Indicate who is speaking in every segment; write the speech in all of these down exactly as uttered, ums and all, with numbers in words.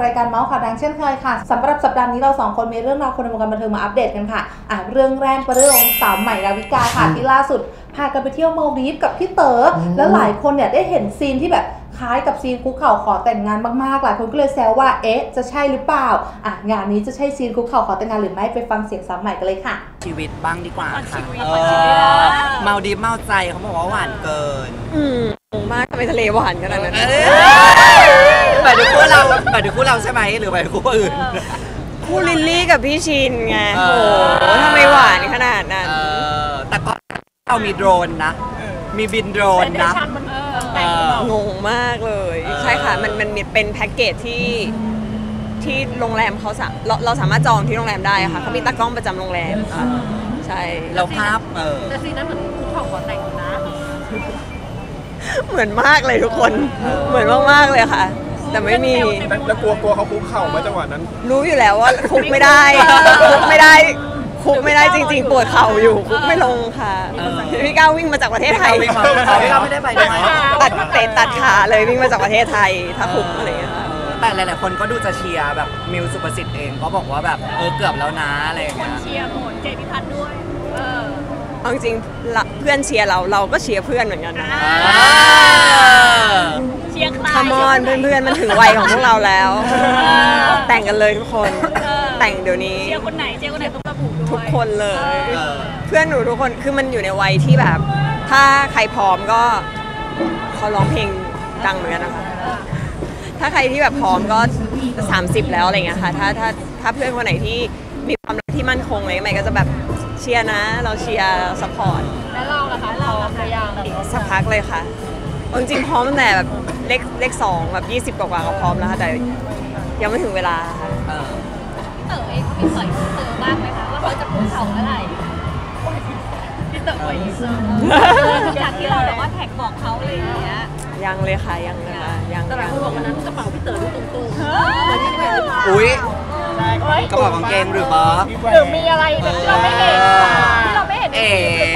Speaker 1: รายการเมาส์ข่าวดังเช่นเคยค่ะสำหรับสัปดาห์นี้เราสองคนมีเรื่องราวคนในวงการบันเทิงมาอัปเดตกันค่ะอ่ะเรื่องแรกเป็นเรื่องของสาวใหม่ดาวิกาค่ะที่ล่าสุดพากันไปเที่ยวมาลดีฟกับพี่เต๋อแล้วหลายคนเนี่ยได้เห็นซีนที่แบบคล้ายกับซีนคุกเข่าขอแต่งงานมากๆหลายคนก็เลยแซวว่าเอ๊ะจะใช่หรือเปล่าอ่ะงานนี้จะใช่ซีนคุกเข่าขอแต่งงานหรือไม่ไปฟังเสียงสาวใหม่กันเลยค่ะ
Speaker 2: ชีวิตบ้างดีกว่าค่ะเมาดีเมาใจเขาบอกว่าหวานเกิน
Speaker 3: อืมมากทำไมทะเลหวานขนาดนั้น
Speaker 2: หมายถึงคู่เราหมายถึงคู่เราใช่ไหมหรือหมายถึงคู่อื่น
Speaker 3: คู่ลิลลี่กับพี่ชินไงโอ้โหทำไมหวานขนาดนั้น
Speaker 2: แต่ก็เรามีโดรนนะมีบินโดรนนะ
Speaker 3: งงมากเลยใช่ค่ะมันมันเป็นแพ็กเกจที่ที่โรงแรมเขาสามเราเราสามารถจองที่โรงแรมได้ค่ะเขามีตากล้องประจำโรงแรมค่ะใช่
Speaker 2: เราภาพเออ
Speaker 4: แต่ซีนนั้นเหมือนคุกเข่าขอแต่งนะ
Speaker 3: เหมือนมากเลยทุกคนเหมือนมากๆเลยค่ะแต่ไม่มี
Speaker 5: แล้วกลัวกลัวเขาคุกเข่าไหมจังหวะนั้น
Speaker 3: รู้อยู่แล้วว่าคุกไม่ได้คุกไม่ได้คุกไม่ได้จริงๆปวดเข่าอยู่คุกไม่ลงค่ะพี่ก้าววิ่งมาจากประเทศไทย
Speaker 2: พี่ก้าวไม่ได้ไปด้วย
Speaker 3: ตัดเตะตัดขาเลยวิ่งมาจากประเทศไทยถ้าคุกอะไรอย่างเงี้ย
Speaker 2: แต่หลายๆคนก็ดูจะเชียร์แบบมิวสุประสิทธิ์เองก็บอกว่าแบบเออเกือบแล้วนะอะไรอย่างเงี้ย
Speaker 4: เชียร์หมดเจพิพัฒน์ด้วยเออ
Speaker 3: เอาจริงเพื่อนเชียร์เราเราก็เชียร์เพื่อนเหมือนกันนะ
Speaker 4: เชียร์ใคร
Speaker 3: คามอนเพื่อนๆมันถึงวัยของพวกเราแล้วแต่งกันเลยทุกคนแต่งเดี๋ยวนี้
Speaker 4: เชียร์คนไหนเชียร์คนไหนต้องระบุด้วย
Speaker 3: ทุกคนเลยเพื่อนหนูทุกคนคือมันอยู่ในวัยที่แบบถ้าใครพร้อมก็เขาร้องเพลงดังเหมือนกันนะคะถ้าใครที่แบบพร้อมก็สามสิบแล้วอะไรเงี้ยค่ะถ้าถ้าถ้าเพื่อนคนไหนที่มีความรักที่มั่นคงอะไรใหม่ก็จะแบบเชียร์นะเราเชียร์ซัพพอร์ต
Speaker 4: แล้วเราล่ะคะเราพยายาม
Speaker 3: สักพักเลยค่ะจริงๆพร้อมตั้งแต่แบบเลขเลขสองแบบยี่สิบกว่าๆก็พร้อมแล้วค่ะแต่ยังไม่ถึงเวลาค่ะ
Speaker 4: พี่เต๋อเองเขามีสอยพี่เต๋อบ้างไหมคะว่าเขาจะคุกเข่าเมื่อไหร่พี่เต๋อไปจากที่เราแบบว่าแท็กบอกเขาอะไรอย่างเงี้ย
Speaker 3: ยังเลยค่ะยังเลยค่ะยัง
Speaker 4: แต่หลายคนบอกวันนั้นกระเป๋าพี่เต๋อดูตุ้งๆ
Speaker 2: อุ้ยกระเป๋ากางเกงหรือเปล่า
Speaker 4: หรือมีอะไรแบบที่เราไม่เห็นที่เราไม่เห็นเอ๋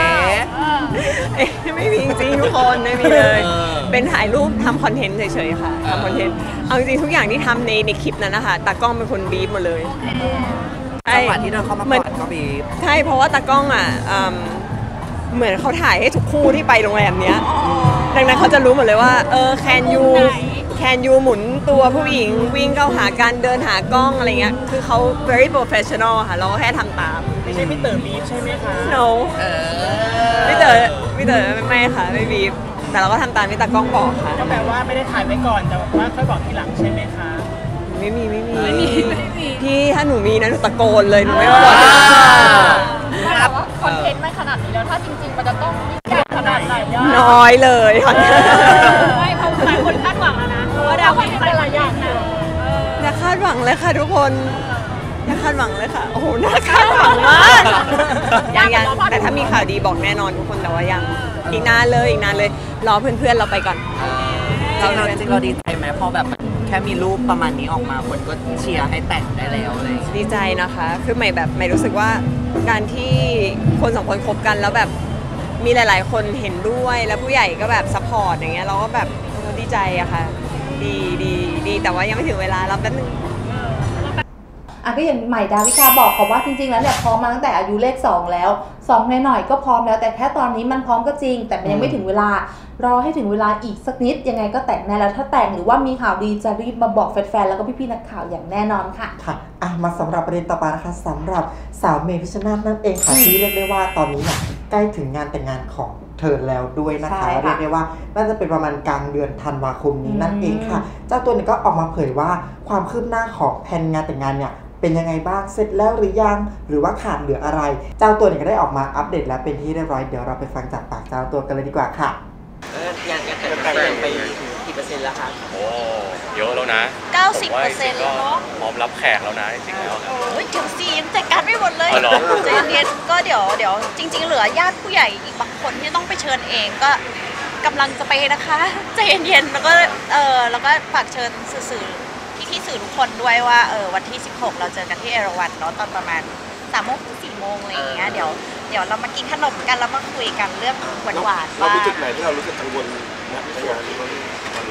Speaker 3: ไม่มีจริงทุกคนไม่มีเลยเป็นถ่ายรูปทำคอนเทนต์เฉยๆค่ะทำคอนเทนต์เอาจริงทุกอย่างที่ทำในในคลิปนั้นนะคะตากล้องเป็นคนบีบหมดเลย
Speaker 2: จังหวะที่เดินเข้ามาก่อนก็บีบ
Speaker 3: ใช่เพราะว่าตากล้องอ่ะเหมือนเขาถ่ายให้ทุกคู่ที่ไปโรงแรมเนี้ยดังนั้นเขาจะรู้หมดเลยว่าเออแคนยูแคนยูหมุนตัวผู้หญิงวิ่งเข้าหาการเดินหากล้องอะไรเงี้ยคือเขา very professional ค่ะเราก็แค่ทำตาม
Speaker 5: ไม่ใช่พี่เต๋อบีฟใช่ไหมคะ
Speaker 3: no พี่เต๋อพี่เต๋อไม่ค่ะไม่บีฟแต่เราก็ทำตามที่ตากล้องบอกค่ะ
Speaker 5: ก็แปลว่าไม่ได้ถ่ายไว้ก่อนแต่ว่าค่อยบอกทีหลังใช่ไหมคะ
Speaker 3: ไม่มีไม่มีไม่มีพี่ถ้าหนูมีนะหนูตะโกนเลยหนูไม่บอก
Speaker 4: แต่ว่าคอนเทนต์ไม่ขนาดนี้แล้วถ้าจริงๆมันจะต้องยิ่งใหญ่ขนาดไหน
Speaker 3: น้อยเลย
Speaker 4: ไม่เพราะหลายคนคาดหวังแล้วนะเพราะว่าดาวไม่ได้หลายอย่างนะ
Speaker 3: อย่าคาดหวังเลยค่ะทุกคนอย่าคาดหวังเลยค่ะโอ้โหน่าคาดหวังมากยังยังแต่ถ้ามีข่าวดีบอกแน่นอนทุกคนแต่ว่ายังอีกนานเลยอีกนานเลยรอเพื่อนๆเราไปก่อน
Speaker 2: เราจริงเราดีใจไหมพอแบบแค่มีรูปประมาณนี้ออกมาคนก็เชียร์ให้แต่งได้แล้วเลย
Speaker 3: ดีใจนะคะคือใหม่แบบใหม่รู้สึกว่าการที่คนสองคนคบกันแล้วแบบมีหลายๆคนเห็นด้วยแล้วผู้ใหญ่ก็แบบซัพพอร์ตอย่างเงี้ยเราก็แบบดีใจอะค่ะดีดีดีแต่ว่ายังไม่ถึงเวลาเราแป๊บนึง
Speaker 1: อ่ะก็อย่างใหม่ดาวิกาบอกเขาว่าจริงๆแล้วเนี่ยพร้อมมาตั้งแต่อายุเลขสองแล้วสองหน่อยๆก็พร้อมแล้วแต่แค่ตอนนี้มันพร้อมก็จริงแต่มันยังไม่ถึงเวลารอให้ถึงเวลาอีกสักนิดยังไงก็แต่งแน่แล้วถ้าแต่งหรือว่ามีข่าวดีจะรีบมาบอกแฟนๆแล้วก็พี่ๆนักข่าวอย่างแน่นอนค่ะ
Speaker 6: ค่ะอ่ะมาสำหรับประเด็นต่อไปนะคะสำหรับสาวเมพิชชนาธิ์นั่นเองค่ะที่เรียกได้ว่าตอนนี้เนี่ยใกล้ถึงงานแต่งงานของเธอแล้วด้วยนะคะเรียกได้ว่าน่าจะเป็นประมาณกลางเดือนธันวาคมนี้นั่นเองค่ะเจ้าตัวเนี่ยก็ออกมาเผยว่าความคืบหน้าของแผนงานแต่งงานเนี่ยเป็นยังไงบ้างเสร็จแล้วหรือยังหรือว่าขาดเหลืออะไรเจ้าตัวเนี่ยก็ได้ออกมาอัปเดตแล้วเป็นที่เรียบร้อยเดี๋ยวเราไปฟังจากปากเจ้าตัวกันเลยดีกว่าค่ะ
Speaker 2: เอองานการแต่งงานไปกี่เปอร์เซ็นต์แล้วคะ
Speaker 7: โอ้เยอะแล้วนะ
Speaker 4: เก้าสิบเปอร์เซ็นต์ แล้วเนาะ
Speaker 7: พร้อมรับแขกแล้วนะจริงๆแล้ว
Speaker 4: โอ้ยเดี๋ยวสิยังจัดการไม่หมดเลยใจเย็นๆก็เดี๋ยวเดี๋ยวจริงๆเหลือญาติผู้ใหญ่อีกบางคนที่ต้องไปเชิญเองก็กำลังจะไปนะคะใจเย็นๆแล้วก็เออแล้วก็ฝากเชิญสื่อพี่ๆสื่อทุกคนด้วยว่าเออวันที่สิบหกเราเจอกันที่เอราวัณเนาะตอนประมาณสามโมงถึงสี่โมงอะไรอย่างเงี้ยเดี๋ยวเดี๋ยวเรามากินขนมกันแล้วมาคุยกันเรื่องหวานๆว่า
Speaker 5: เรามีจุดไหนที่เรารู้สึกกังวลนะในงานนี้ตอนนี้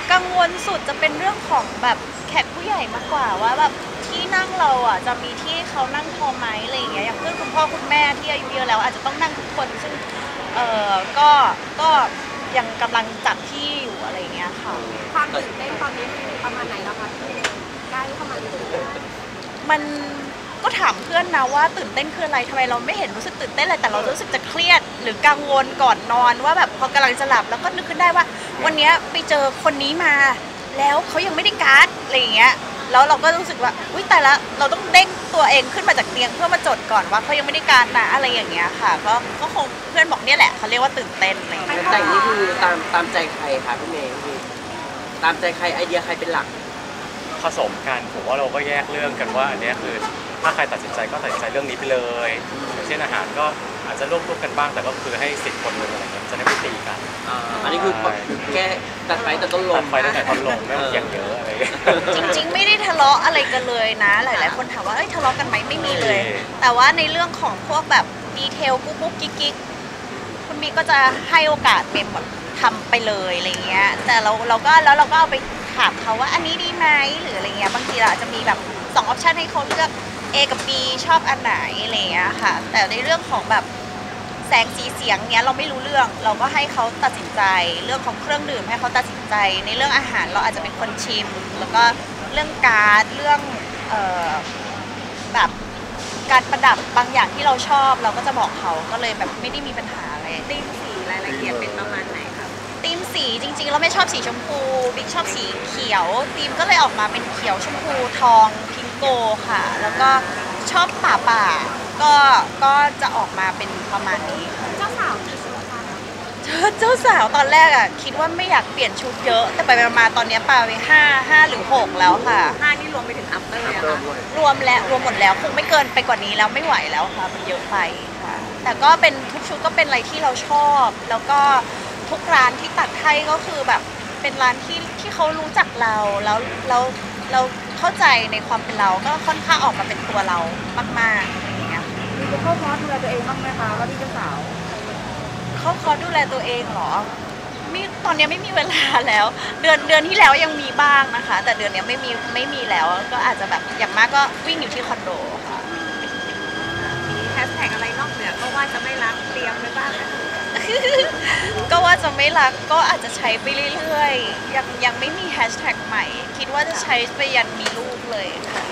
Speaker 4: กังวลสุดจะเป็นเรื่องของแบบแขกผู้ใหญ่มากกว่าว่าแบบที่นั่งเราอ่ะจะมีที่เขานั่งพอไหมอะไรอย่างเงี้ยอย่างเพื่อนคุณพ่อคุณแม่ที่อายุเยอะแล้วอาจจะต้องนั่งทุกคนซึ่งเออก็ก็ยังกำลังจัดที่อยู่อะไรอย่างเงี้ยค่ะ
Speaker 8: ความตื่นเต้นตอนนี้ประมาณไหนแล้วคะใกล้เข้ามาเลย
Speaker 4: มันก็ถามเพื่อนนะว่าตื่นเต้นคืออะไรทำไมเราไม่เห็นรู้สึกตื่นเต้นเลยแต่เรารู้สึกจะเครียดหรือกังวลก่อนนอนว่าแบบพอกำลังจะหลับแล้วก็นึกขึ้นได้ว่าวันนี้ไปเจอคนนี้มาแล้วเขายังไม่ได้การ์ดอะไรอย่างเงี้ยแล้วเราก็รู้สึกว่าอุ้ยแต่ละเราต้องเด้งตัวเองขึ้นมาจากเตียงเพื่อมาจดก่อนว่าเขายังไม่ได้การ์ดนะอะไรอย่างเงี้ยค่ะก็ก็คงเพื่อนบอกเนี่ยแหละเขาเรียกว่าตื่นเต้นอะไรอย่างเงี้ย
Speaker 2: แต่งนี่คือตามตามใจใครคะพี่เมย์คือตามใจใครไอเดียใครเป็นหลัก
Speaker 7: ผสมกันผมว่าเราก็แยกเรื่องกันว่าอันนี้คือถ้าใครตัดสินใจก็ตัดสินใจเรื่องนี้ไปเลยอย่างเช่นอาหารก็อาจจะร่วมๆกันบ้างแต่ก็คือให้สิทธิ์คนนึงอะไรเงี้ยจะได้ไม่ตีกัน
Speaker 2: อันนี้คือแค่ตัดไฟแต่ต้นลม
Speaker 7: ตัดไฟตั้งแต่ต้นลมไม่ต้องเกี่ยงเยอะอะไร
Speaker 4: จริงๆไม่ได้ทะเลาะอะไรกันเลยนะหลายๆคนถามว่าเอ้ยทะเลาะกันไหมไม่มีเลยแต่ว่าในเรื่องของพวกแบบดีเทลกุ๊กกุ๊กกิ๊กกิ๊กคุณมีก็จะให้โอกาสเมมแบบทำไปเลยอะไรเงี้ยแต่เราเราก็แล้วเราก็เอาไปถามเขาว่าอันนี้ดีไหมหรืออะไรเงี้ยบางทีเราอาจจะมีแบบสองออปชันให้เขาเลือก A กับ B ชอบอันไหนอะไรเงี้ยค่ะแต่ในเรื่องของแบบแสงสีเสียงเนี้ยเราไม่รู้เรื่องเราก็ให้เขาตัดสินใจเรื่องของเครื่องดื่มให้เขาตัดสินใจในเรื่องอาหารเราอาจจะเป็นคนชิมแล้วก็เรื่องการ์ดเรื่องเอ่อแบบการประดับบางอย่างที่เราชอบเราก็จะบอกเขาก็เลยแบบไม่ได้มีปัญหาอะไร
Speaker 8: ธีมสีรายละเอียดเป็นประมาณไหนครับ
Speaker 4: ธีมสีจริงๆเราไม่ชอบสีชมพูบิ๊กชอบสีเขียวธีมก็เลยออกมาเป็นเขียวชมพูทองพิงโกค่ะแล้วก็ชอบป่าป่าก็ก็จะออกมาเป็นประมาณนี้
Speaker 8: เจ้าสาวกี่ชุดคะ
Speaker 4: เจ้าสาวตอนแรกอ่ะคิดว่าไม่อยากเปลี่ยนชุดเยอะแต่ไปมาตอนนี้ปาไปห้าห้าหรือหกแล้วค่ะ
Speaker 8: ห้านี่รวมไปถึงอัปเตอร์เลยค่ะ
Speaker 4: รวมแล้วรวมหมดแล้วคงไม่เกินไปกว่านี้แล้วไม่ไหวแล้วค่ะมันเยอะไปค่ะแต่ก็เป็นทุกชุดก็เป็นอะไรที่เราชอบแล้วก็ทุกร้านที่ตัดให้ก็คือแบบเป็นร้านที่ที่เขารู้จักเราแล้วเราเราเข้าใจในความเป็นเราก็ค่อนข้างออกมาเป็นตัวเรามากๆอะไรอย่างเงี้ย
Speaker 8: มีจะเข้าคอร์สดูแลตัวเองบ้างไหมคะว่าที่เจ้าสาว
Speaker 4: เข้าคอร์สดูแลตัวเองเหรอไม่ตอนนี้ไม่มีเวลาแล้วเดือนเดือนที่แล้วยังมีบ้างนะคะแต่เดือนนี้ไม่มีไม่มีแล้วก็อาจจะแบบอย่างมากก็วิ่งอยู่ที่คอนโดค่ะ
Speaker 8: มีแฮชแท็กอะไรนอกเหนือก็ว่าจะไม่รักเตรียมไว้บ้าง
Speaker 4: ก็ว่าจะไม่รักก็อาจจะใช้ไปเรื่อยๆยังยังไม่มีแฮชแท็กใหม่คิดว่าจะใช้ไปยันมีลูกเลยค่ะ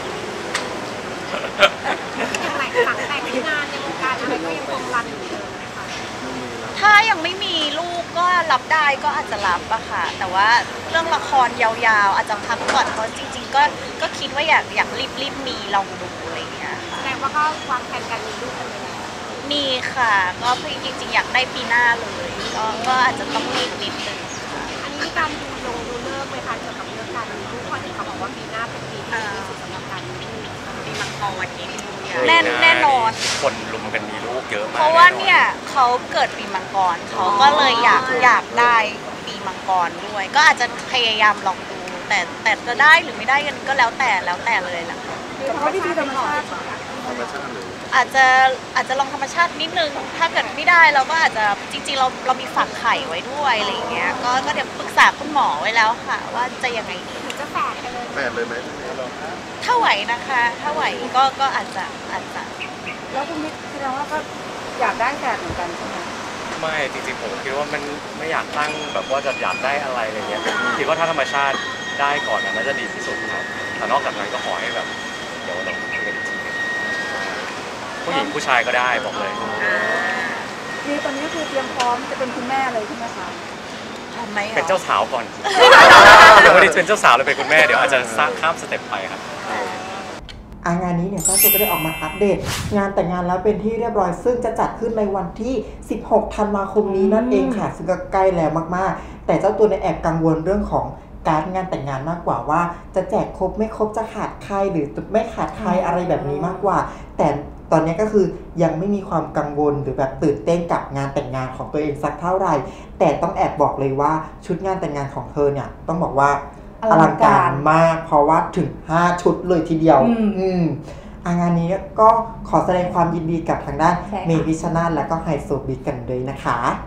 Speaker 8: อย่างไรหลังแต่งงานในวงการอะไรก็ยังคงรันอยู่เลยค่ะ
Speaker 4: ถ้ายังไม่มีลูกก็รับได้ก็อาจจะรับอะค่ะแต่ว่าเรื่องละครยาวๆอาจจะพักก่อนเพราะจริงๆก็ก็คิดว่าอยากอยากรีบๆมีลองดูอะไรอย่างเงี้ยค่ะ
Speaker 8: แสดงว่าก็วางแผนการมีลูกกันเลย
Speaker 4: มีค่ะก็จริงๆอยากได้ปีหน้าเลยก็ก็อาจจะต้องรีบนิดนึงค่ะ
Speaker 8: อันนี้มีการดูลงดูเลิกไหมคะเกี่ยวกับเรื่องการมีลูกเพราะที่เขาบอกว่าปีหน้าเป็นปีที่ดีที่สุดสำหรับการมีลูกปีมังกรวันนี้
Speaker 4: แน่แน่นอน
Speaker 7: คนลุมกันมีลูกเยอะมาก
Speaker 4: เพราะว่าเนี่ยเขาเกิดปีมังกรเขาก็เลยอยากอยากได้ปีมังกรด้วยก็อาจจะพยายามลองดูแต่แต่จะได้หรือไม่ได้กันก็แล้วแต่แล้วแต่เลยแหละค่ะ
Speaker 8: เพราะที่ธรรมชาติ
Speaker 4: อาจจะอาจจะลองธรรมชาตินิดนึงถ้าเกิดไม่ได้เราก็อาจจะจริงๆเราเรามีฝักไข่ไว้ด้วยอะไรอย่างเงี้ยก็ก็เดี๋ยวปรึกษาคุณหมอไว้แล้วค่ะว่าจะยังไงดี
Speaker 8: จะแฝดกันเลย
Speaker 9: แฝดเลยไหม
Speaker 4: ถ้าไหวนะคะถ้าไหวก็ก็อาจจะอาจจะ
Speaker 8: แล้วคุณมิตรแสดงว่าก็อยากได้แฝดเหมือนกันใช่ไหม
Speaker 7: ไม่จริงๆผมคิดว่ามันไม่อยากตั้งแบบว่าจะอยากได้อะไรอะไรเงี้ยคิดว่าถ้าธรรมชาติได้ก่อนน่าจะดีที่สุดครับแต่นอกจากนั้นก็ขอให้แบบเดี๋ยวเราคุยกันอีกทีผู้หญิงผู้ชายก็ได้บอกเลย
Speaker 8: คือตอนนี้คือเตรียมพร้อมจะเป็นคุณแม่เลยใช่ไหมคะ
Speaker 7: เป็นเจ้าสาวก่อนเดี๋ยวไม่ได้เป็นเจ้าสาวเลยเป็นคุณแม่เดี๋ยวอาจจะข้ามสเต็ปไปครับ
Speaker 6: งานนี้เนี่ยเจ้าตัวก็ได้ออกมาอัปเดตงานแต่งงานแล้วเป็นที่เรียบร้อยซึ่งจะจัดขึ้นในวันที่สิบหกธันวาคมนี้นั่นเองค่ะซึ่งก็ใกล้แล้วมากๆแต่เจ้าตัวในแอบกังวลเรื่องของการงานแต่งงานมากกว่าว่าจะแจกครบไม่ครบจะขาดใครหรือไม่ขาดใครอะไรแบบนี้มากกว่าแต่ตอนนี้ก็คือยังไม่มีความกังวลหรือแบบตื่นเต้นกับงานแต่งงานของตัวเองสักเท่าไหร่แต่ต้องแอบบอกเลยว่าชุดงานแต่งงานของเธอเนี่ยต้องบอกว่าอลังการมากเพราะว่าถึงห้าชุดเลยทีเดียวอืมงานนี้ก็ขอแสดงความยินดีกับทางด้านเมย์พิชชนาธิ์และก็ไฮโซบิ๊กกันด้วยนะคะ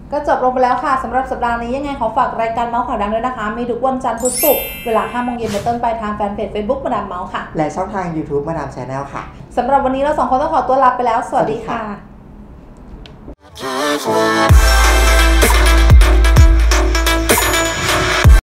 Speaker 1: ก็จบลงไปแล้วค่ะสำหรับสัปดาห์นี้ยังไงขอฝากรายการเมาส์ข่าวดังด้วยนะคะมีทุกวันจันทร์พุธศุกร์เวลาห้าโมงเย็นเป็นต้นไปทางแฟนเพจ Facebook มาดามเมาส์ค่ะ
Speaker 6: และช่องทาง YouTube มาดาม Channel ค่ะ
Speaker 1: สำหรับวันนี้เราสองคนต้องขอตัวลาไปแล้วสวัสดีค่ะ